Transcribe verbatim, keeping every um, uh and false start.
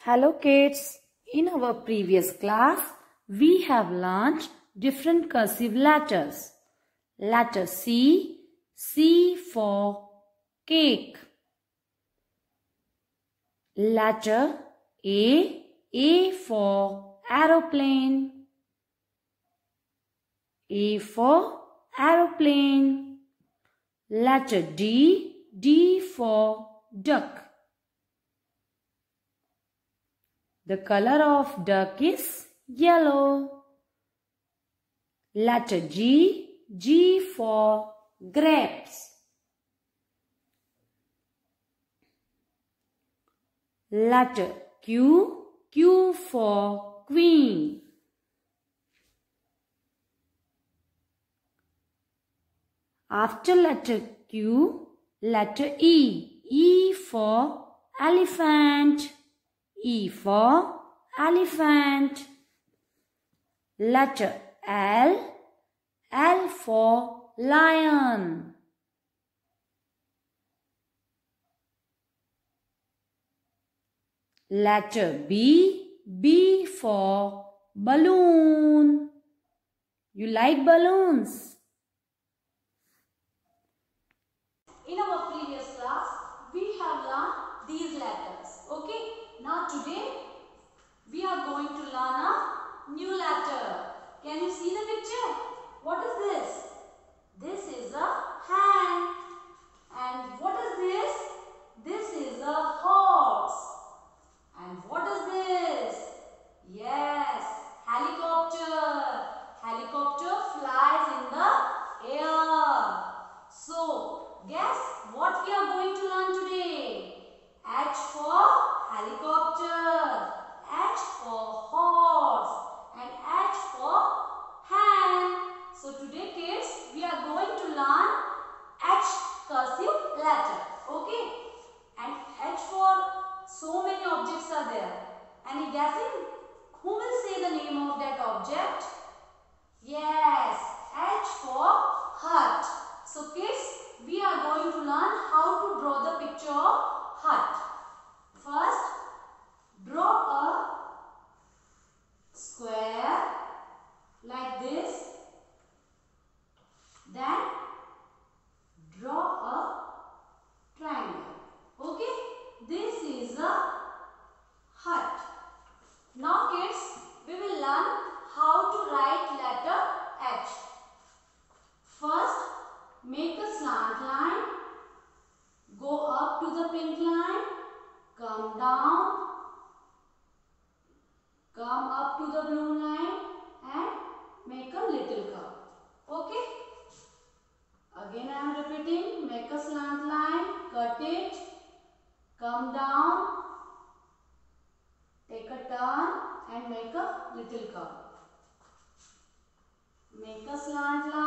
Hello kids, in our previous class, we have learned different cursive letters. Letter C, C for cake. Letter A, A for aeroplane. A for aeroplane. Letter D, D for duck. The color of duck is yellow. Letter G, G for grapes. Letter Q, Q for queen. After letter Q, letter E, E for elephant. E for elephant. Letter L, L for lion. Letter B, B for balloon. You like balloons? In our previous class, we have learned these letters. Okay? Now today, we are going to learn a new letter. Can you see the picture? What is this? This is a hand. And what is this? This is a horse. And what is this? Yes, helicopter. Helicopter flies in the air. So, guess what we are going to learn today? H for helicopter, H for horse, and H for hand. So today kids, we are going to learn H cursive letter. Okay? And H for so many objects are there. Any guessing? Who will say the name of that object? Yes, H for hut. So kids, we are going to learn how to draw the picture of hut. First, draw a square like this. Then, draw a triangle. Okay? This is a hut. Now kids, we will learn how to write letter H. First, make a slant line. Go up to the pink line. Come down. Come up to the blue line and make a little curve. Okay? Again I am repeating. Make a slant line. Cut it. Come down. Take a turn and make a little curve. Make a slant line.